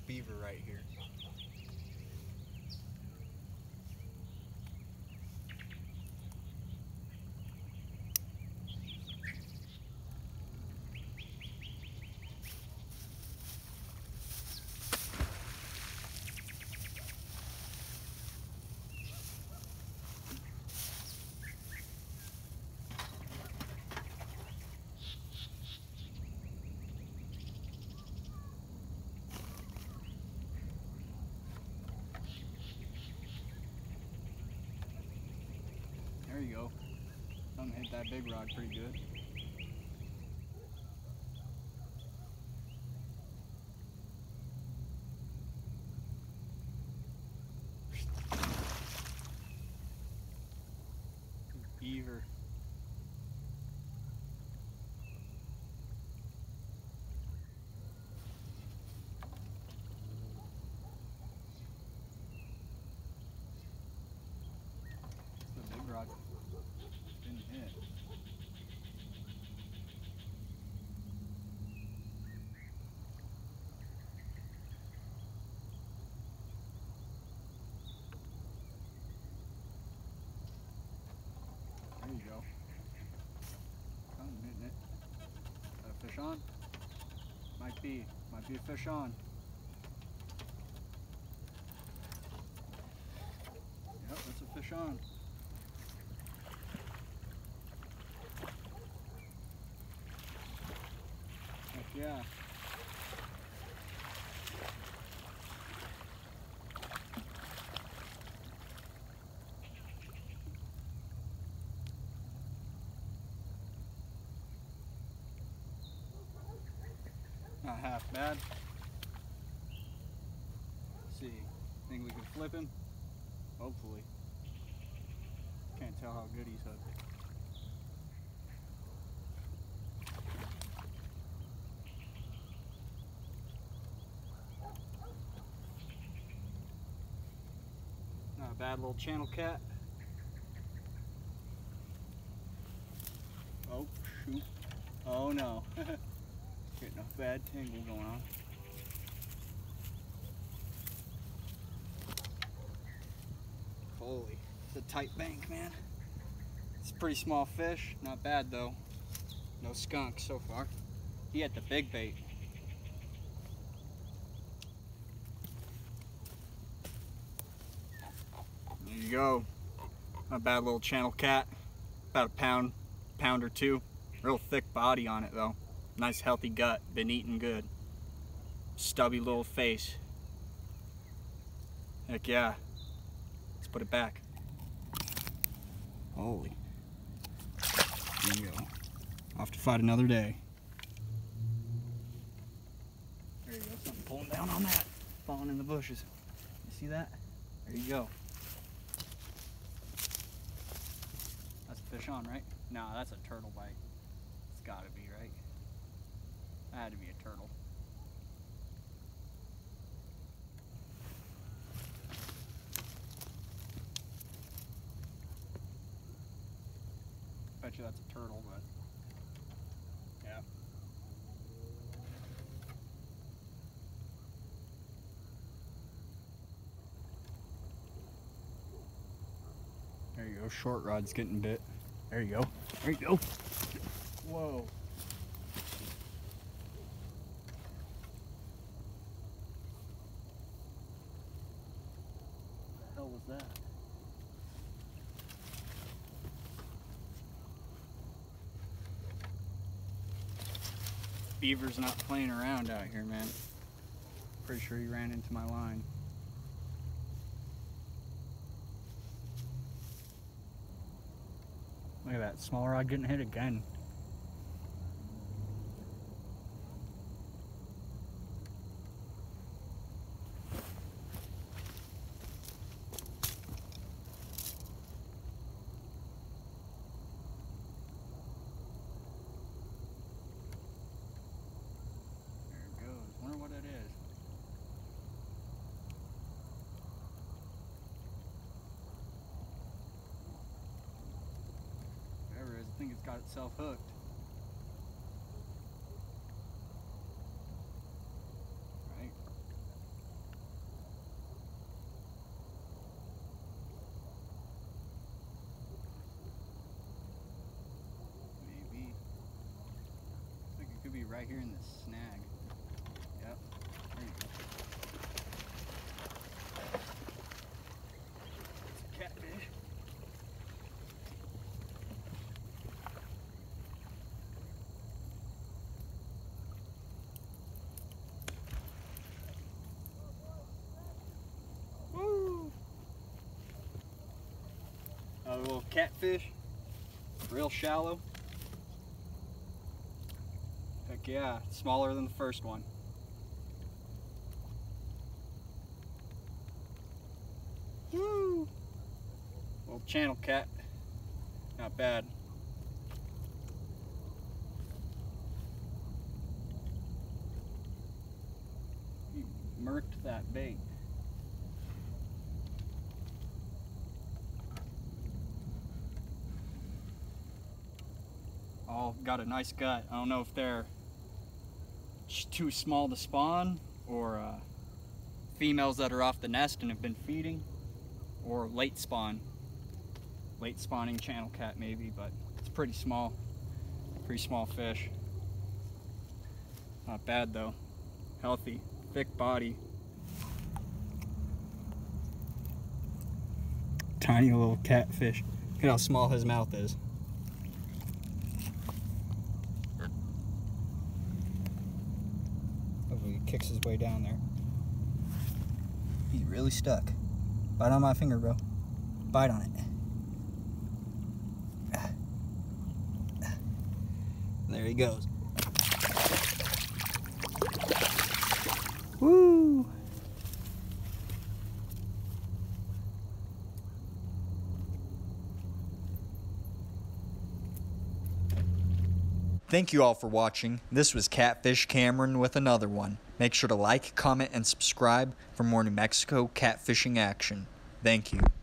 beaver right here. There you go. Something hit that big rod pretty good. Beaver. The big rod didn't hit. There you go. Something hitting it. Is that a fish on? Might be a fish on. Yep, that's a fish on. Heck yeah. Not half bad. Let's see. Think we can flip him? Hopefully. Can't tell how good he's hooked. Not a bad little channel cat. Oh shoot. Oh no. Getting a bad tangle going on. Holy, it's a tight bank, man. It's a pretty small fish. Not bad though. No skunk so far. He had the big bait. There you go. Not a bad little channel cat. About a pound or two. Real thick body on it though. Nice healthy gut. Been eating good. Stubby little face. Heck yeah. Let's put it back. Holy. There you go. Off to fight another day. There you go. Something pulling down on that. Falling in the bushes. You see that? There you go. That's a fish on, right? No, that's a turtle bite. It's gotta be, right? That had to be a turtle. Bet you that's a turtle, but yeah. There you go. Short rod's getting bit. There you go. There you go. Whoa. What the hell was that? Beaver's not playing around out here, man. Pretty sure he ran into my line. Look at that, small rod getting hit again. I think it's got itself hooked. Right? right here in this snag. Yep. There you go. It's a catfish. Woo! A little catfish. Real shallow. Heck yeah, smaller than the first one. Woo! Little channel cat. Not bad. He murked that bait. All got a nice gut. I don't know if they're too small to spawn, or females that are off the nest and have been feeding, or late spawning channel cat maybe, but it's pretty small fish. Not bad though. Healthy, thick body. Tiny little catfish. Look at how small his mouth is. Hopefully he kicks his way down there. He's really stuck. Bite on my finger, bro. Bite on it. There he goes. Woo! Thank you all for watching. This was Catfish Cameron with another one. Make sure to like, comment, and subscribe for more New Mexico catfishing action. Thank you.